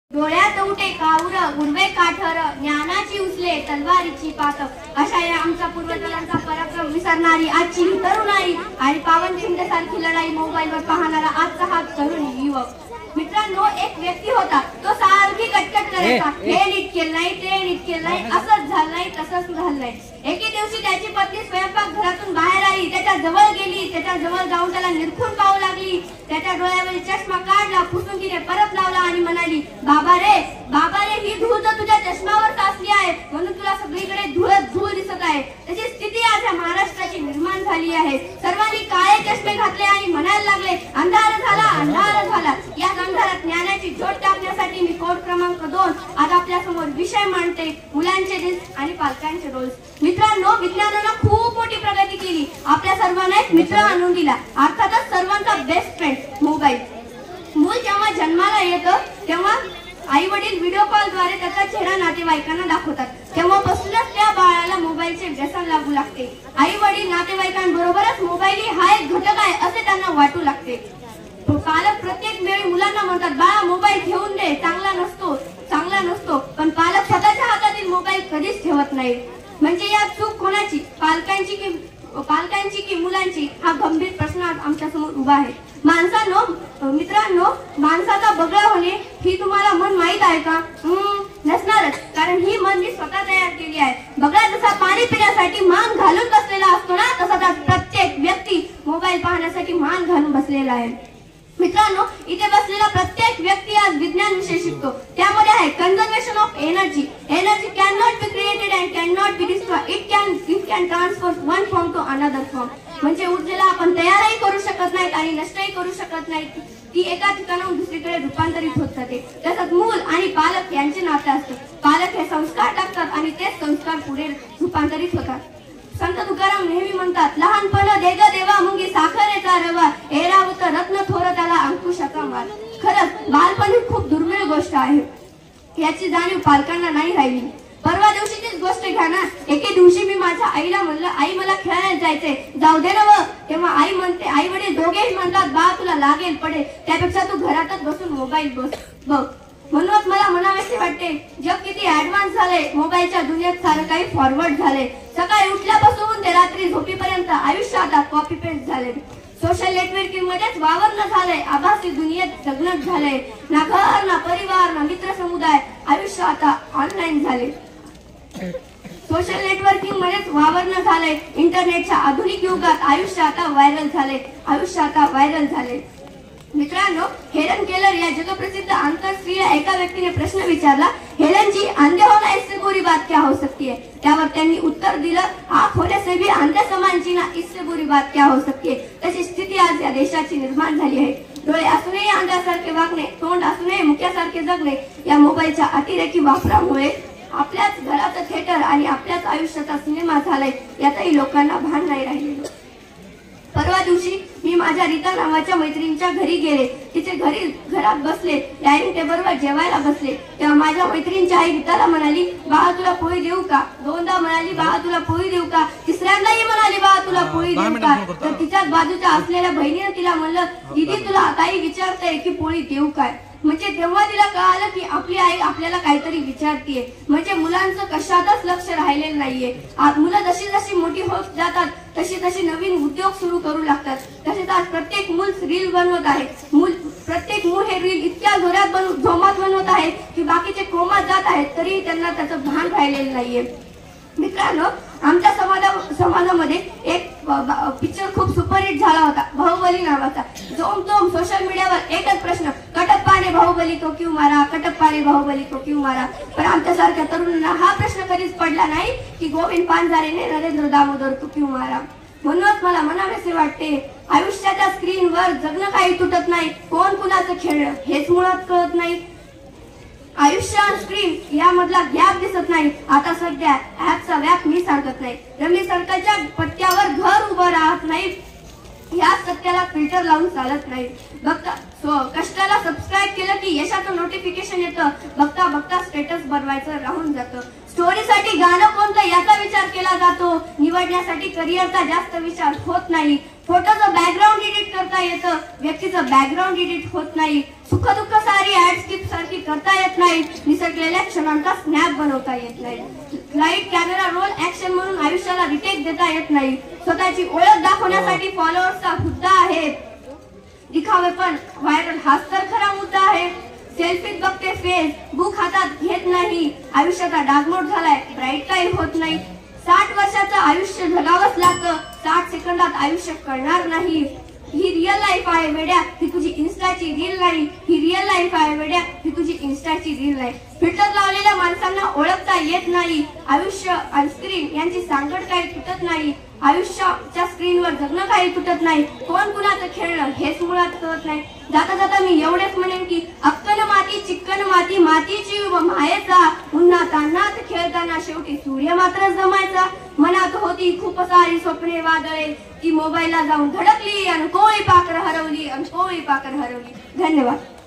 डोळ्यात उठे काऊर गुरवे काठर ज्ञानाची उचले तलवारीची पात अशा या आमचा पूर्वजांचा पराक्रम विसरणारी आजची तरुणाई आणि पावनखिंडसारखी लढाई मोबाईलवर पाहणारा आजचा हा तरुण युवक. मित्रांनो, एक व्यक्ती होता, तो सारखी कटकट करायचा, हे नीट केलं नाही, ते नीट केलं नाही, असंच झालं नाही, तसंच झालं नाही. एके दिवशी त्याची पत्नी स्वयंपाक घरातून बाहेर आली, त्याच्या जवळ गेली, त्याच्या जवळ जाऊन त्याला निरखून पाहू लागली. त्याच्या डोळ्यावरील चष्मा काढला, पुसून तिने परत लावला आणि म्हणाली, बाबा रे, ही धूळ तर तुझ्या चष्मावर साचली आहे, म्हणून तुला सगळीकडे धूळ दिसत आहे. त्याची स्थिती आज या महाराष्ट्राची निर्माण झाली आहे. सर्वांनी काळे चष्मे घातले आणि म्हणायला लागले, अंधार झाला, अंधार झाला. या अंधारात ज्ञानाची ज्योत टाकण्यासाठी मी कोड क्रमांक 2 आज आपल्या समोर विषय मांडते, मुलांचे रिस्क आणि पालकांचे रोल्स. मित्रांनो, विज्ञानानं खूप मोठी प्रगती केली, आपल्या सर्वांना एक मित्र आणून दिला, अर्थातच सर्वांचा बेस्ट फ्रेंड मोबाईल. मूल जेव्हा जन्माला येतं तेव्हा आई वडील व्हिडिओ कॉलद्वारे त्याचा चेहरा नातेवाईकांना दाखवतात. तेव्हापासूनच त्या बाळाला मोबाईलचे व्यसन लागू लागते. आई वडील नातेवाईकांबरोबरच मोबाईल हा एक घटक आहे असे त्यांना वाटू लागते. पालक प्रत्येक वेळी मुलांना म्हणतात, बाळा मोबाईल ठेवून दे, चांगला नसतो, पण पालक स्वतःच्या हातातील मोबाईल कधीच ठेवत नाही. म्हणजे या चूक कोणाची, पालकांची की मुलांची, हा गंभीर प्रश्न आमच्या समोर उभा आहे. मित्रांनो, माणसाचा बगळा होणे ही तुम्हाला मन माहित आहे का? नसणारच, कारण ही मन मी स्वतः तयार केली आहे. बगळा जसा पाणी पिण्यासाठी मान घालून बसलेला असतो ना, तसा प्रत्येक व्यक्ती मोबाईल पाहण्यासाठी मान घालून बसलेला आहे. मित्रांनो, इथे बसलेला प्रत्येक व्यक्ती आज विज्ञान विषय शिकतो. त्यामध्ये आहे conservation of energy. Energy can not be created and can not be destroyed. It can transfer one form to another form. म्हणजे ऊर्जेला आपण तयारही करू शकत नाहीत आणि नष्टही करू शकत नाहीत. ती एका ठिकाणाहून दुसरीकडे रूपांतरित होत जाते. तसंच मूल आणि पालक यांचे नाते असते. पालक हे संस्कार टाकतात आणि तेच संस्कार पुढे रूपांतरित होतात. संत तुकाराम नेहमी म्हणतात, लहानपण दे ग देवा मुंगी साखरेचा रवा, एरावत रत्न थोर त्याला अंकुशाचा माल. खरंच बालपण ही खूप दुर्मिळ गोष्ट आहे, याची जाणीव पालकांना नाही राहिली. परवा दिवशीचीच गोष्ट घ्या ना. एके दिवशी मी माझ्या आईला म्हणलं, आई मला खेळायला जायचंय, जाऊ दे ना व. तेव्हा आई म्हणते, आई वडील दोघेही म्हणतात, बा तुला लागेल पडेल, त्यापेक्षा तू घरातच बसून मोबाईल बघ. म्हणूनच मला म्हणावेसे वाटते, जग किती ऍडव्हान्स झालंय, मोबाईलच्या दुनियेत सारं काही फॉरवर्ड झालंय. सकाळी उठल्यापासून ते रात्री झोपीपर्यंत आयुष्य आता कॉपी पेस्ट झाले. सोशल नेटवर्किंग मध्येच वावरणं झालंय, आभासी दुनियेत जगणं झालंय. ना घर, ना परिवार, ना मित्र समुदाय, आयुष्य आता ऑनलाईन झाले. सोशल नेटवर्किंग मध्येच वावरणं झालंय. इंटरनेटच्या आधुनिक युगात आयुष्य आता व्हायरल झाले. मित्रांनो, हेलन केलर या जगप्रसिद्ध आंतरराष्ट्रीय एका व्यक्तीने प्रश्न विचारला, हेलन जी, अंधे होना इससे बुरी बात क्या हो सकती है? त्यावर त्यांनी उत्तर दिलं, आंख होने से भी अंधे समान जीना इससे बुरी बात क्या हो सकती है? तशी स्थिती आज या देशाची निर्माण झाली आहे. डोळे असूनही अंधासारखे वागणे, तोंड असूनही मुक्यासारखे जगणे, या मोबाईलच्या अतिरेकी वापरामुळे आपल्याच घराचं थिएटर आणि आपल्याच आयुष्याचा सिनेमा झालाय, यातही लोकांना भान नाही राहिलेलं. परवा दिवशी मी माझ्या रीता नावाच्या मैत्रिणीच्या घरी गेले. तिचे घरात बसले, डायनिंग टेबलवर जेवायला बसले. तेव्हा माझ्या मैत्रिणीची आई रीताला म्हणाली, बाळा तुला पोळी देऊ का? दोनदा म्हणाली, बाळा तुला पोळी देऊ का? तिसऱ्यांदाही म्हणाली, बाळा तुला पोळी देऊ का? तर तिच्याच बाजूच्या असलेल्या बहिणीने तिला म्हणलं, दीदी तुला ताई विचारते की पोळी देऊ काय? म्हणजे तेव्हा तिला कळालं की आपली आई आपल्याला काहीतरी विचारतीये. म्हणजे मुलांचं कशातच लक्ष राहिलेलं नाहीये. मुलं जशी जशी मोठी होत जातात तशी नवीन उद्योग सुरू करू लागतात. तसेच आज प्रत्येक मूल रील बनवत आहे. प्रत्येक मूल हे रील इतक्या जोमात बनवत आहे की बाकीचे कोमात जात आहेत, तरी त्यांना त्याचं भान राहिलेलं नाहीये. मित्रांनो, आमच्या समाजामध्ये एक पिक्चर खूप सुपरहिट झाला होता, बाहुबली नावाचा. जोम सोशल मीडियावर एकच प्रश्न, कटप्पा ने बाहुबली को क्यों मारा, कटप्पा ने बाहुबली को क्यों मारा? पण आमच्यासारख्या तरुणांना हा प्रश्न कधीच पडला नाही की गोविंद पानझारेने नरेंद्र दामोदर को क्यों मारा. म्हणूनच मला म्हणावेसे वाटते, आयुष्याच्या स्क्रीनवर जगणं काही तुटत नाही, कोण कुणाचं खेळणं हेच मुळात कळत नाही. आयुष्य आणि स्क्रीन यामधला गॅप दिसत नाही. आता सध्या ऍपचा व्याप मी सांगत नाही. रमी सर्कलच्या पट्ट्यावर घर उभं राहत नाही, या सत्याला फिल्टर लावून चालत नाही. कष्टाला सबस्क्राईब केलं की यशाचं नोटिफिकेशन येतं, बघता स्टेटस बनवायचं राहून जातं. स्टोरीसाठी गाणं कोणतं याचा विचार केला जातो, निवडण्यासाठी करिअरचा जास्त विचार होत नाही. फोटोचं बॅकग्राऊंड एडिट करता येतं, व्यक्तीचं बॅकग्राऊंड एडिट होत नाही. सुखदुःख सारी ऍड स्किप सारखी करता येत नाही, निसटलेल्या क्षणांचा स्नॅप बनवता येत नाही, लाईट कॅमेरा रोल ऍक्शन म्हणून आयुष्याला रिटेक देता येत नाही, स्वतःची ओळख दाखवण्यासाठी फॉलोअर्सचा हुद्दा आहे, दिखावे पण व्हायरल हाच तर खरा मुद्दा आहे, सेल्फीत बघते फेस बुक हातात घेत नाही, आयुष्याचा डागमोड झालाय ब्राईट काही होत नाही, 60 वर्षाचं आयुष्य जगावंच लागतं, 60 सेकंदात आयुष्य कळणार नाही, ही रिअल लाईफ आहे वेड्या, ही तुझी इन्स्टाची रील नाही, ही रिअल लाईफ आहे वेड्या, ही तुझी इन्स्टाची रील नाही, फिल्टर लावलेल्या माणसांना ओळखता येत नाही, आयुष्य आणि स्क्रीन यांची सांगड काही तुटत नाही, आयुष्याच्या स्क्रीनवर जगणं काही तुटत नाही, कोण कुणाचं खेळणं हेच मुळात कळत नाही, जाता जाता मी एवढेच म्हणेन की अक्कन माती चिक्कन माती मातीची मायेचा, उन्हात तान्हात खेळताना शेवटी सूर्य मात्र जमायचा, मनात होती खूप सारी स्वप्ने वादळे, ती मोबाईलला जाऊन धडकली आणि कोळी पाखर हरवली, धन्यवाद.